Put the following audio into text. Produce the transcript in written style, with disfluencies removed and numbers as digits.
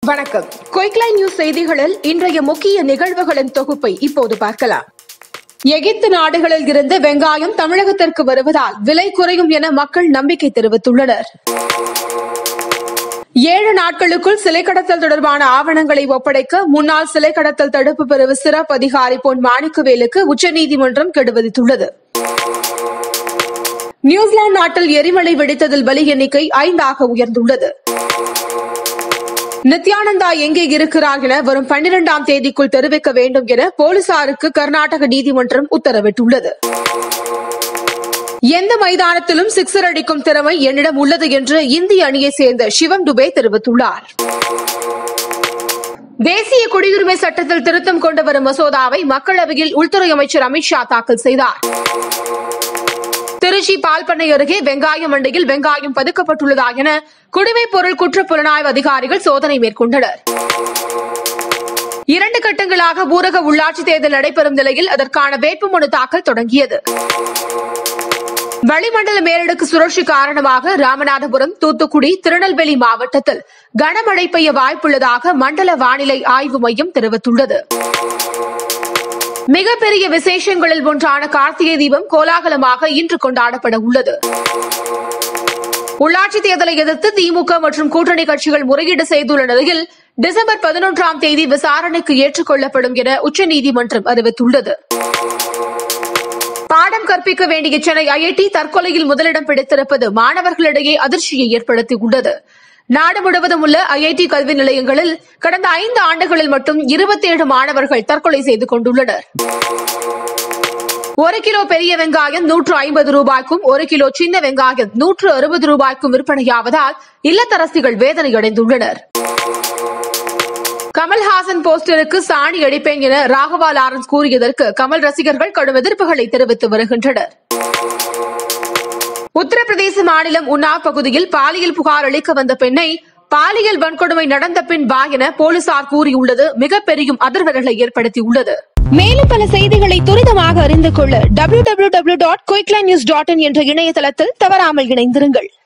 வணக்கம். Quickline news செய்திகளில் இன்றைய முக்கிய நிகழ்வுகளின் தொகுப்பை இப்போது பார்க்கலாம். எகிப்து நாடுகளில் இருந்து வெங்காயம் தமிழகத்திற்கு வருவதால் விலை குறையும் என மக்கள் நம்பிக்கை தெரிவித்துள்ளனர். 7 நாட்களுக்குள் சிலை கடத்தல் தொடர்பான ஆவணங்களை ஒப்படைக்க முன்னாள் சிலை கடத்தல் தடுப்பு பிரிவு சிறப்பு அதிகாரி பொன் மாணிக்கவேலுக்கு உச்சநீதிமன்றம் கெடு விதித்துள்ளது. நியூசிலாந்து நாட்டில் எரிமலை வெடித்ததில் பலி எண்ணிக்கை 5 உயர்ந்துள்ளது. நித்யானந்தா எங்கே இருக்கிறார் என வரும் 12ஆம் தேதிக்குள் தெரிவிக்க வேண்டும் என போலீசாருக்கு கர்நாடக நீதிமன்றம் உத்தரவிட்டுள்ளது. எந்த மைதானத்திலும் சிக்ஸர் அடிக்கும் திறமை என்னிடம் உள்ளது என்று இந்திய அணியைச் சேர்ந்த சிவம் துபே தெரிவித்துள்ளார். தேசிய குடியுரிமை சட்டத்தில் திருத்தம் கொண்டு வரும் மசோதாவை மக்களவையில் உள்துறை அமைச்சர் அமித்ஷா தாக்கல் செய்தார். திருச்சி பால்பண்ணை அருகே வெங்காய மண்டியில் வெங்காயம் பதுக்கப்பட்டுள்ளதா என குடிமைப் பொருள் குற்றப் புலனாய்வு அதிகாரிகள் சோதனை மேற்கொண்டனர். 2 கட்டங்களாக ஊரக உள்ளாட்சித் தேர்தல் நடைபெறும் நிலையில் அதற்கான வேட்புமனு தாக்கல் தொடங்கியது. வளிமண்டல மேலடுக்கு சுழற்சி காரணமாக ராமநாதபுரம், தூத்துக்குடி, திருநெல்வேலி மாவட்டத்தில் கனமழை பெய்ய வாய்ப்புள்ளதாக மண்டல வானிலை ஆய்வு மையம் தெரிவித்துள்ளது. மிகப்பெரிய விசேஷங்களில் ஒன்றான கார்த்திகை தீபம் கோலாகலமாக இன்று கொண்டாடப்பட உள்ளது. உள்ளாட்சித் தேர்தலை எதிர்த்து திமுக மற்றும் கூட்டணி கட்சிகள் முறையீடு செய்துள்ள நிலையில் டிசம்பர் 11ஆம் தேதி விசாரணைக்கு ஏற்றுக் கொள்ளப்படும் என உச்சநீதிமன்றம் அறிவித்துள்ளது. பாடம் கற்பிக்க வேண்டிய சென்னை ஐஐடி தற்கொலையில் முதலிடம் பிடித்திருப்பது மாணவர்களிடையே அதிர்ச்சியை ஏற்படுத்தியுள்ளது. நாடு முழுவதும் உள்ள ஐஐடி கல்வி நிலையங்களில் கடந்த 5 ஆண்டுகளில் மட்டும் 27 மாணவர்கள் தற்கொலை செய்து கொண்டுள்ளனர். 1 கிலோ பெரிய வெங்காயம் 150 ரூபாய்க்கும் 1 கிலோ சின்ன வெங்காயம் 160 ரூபாய்க்கும் விற்பனையாவதால் இல்லத்தரசிகள் வேதனையடைந்துள்ளனர். கமல்ஹாசன் போஸ்டருக்கு சாணி அடிப்பேன் என ராகவா லாரன்ஸ் கூறியதற்கு கமல் ரசிகர்கள் கடும் எதிர்ப்புகளை தெரிவித்து வருகின்றனர். உத்தரப்பிரதேச மாநிலம் உன்னாவ் பகுதியில் பாலியல் புகார் அளிக்க வந்த பெண்ணை பாலியல் வன்கொடுமை நடந்த பின் வா என போலீசார் கூறியுள்ளது மிகப்பெரிய அதிர்வலைகளை ஏற்படுத்தியுள்ளது. மேலும் பல செய்திகளை துரிதமாக அறிந்து கொள்ள www.quicklines.in என்ற இணையதளத்தில் தவறாமல் இணைந்திருங்கள்.